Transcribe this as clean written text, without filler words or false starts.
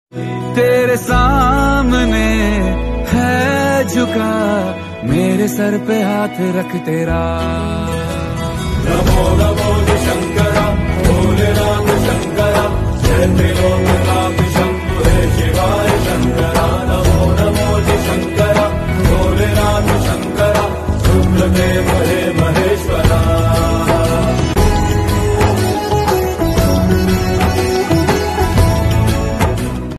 तेरे सामने है झुका, मेरे सर पे हाथ रख तेरा। नमो नमो शंकरा, भोलेनाथ शंकरा, जय त्रिलोक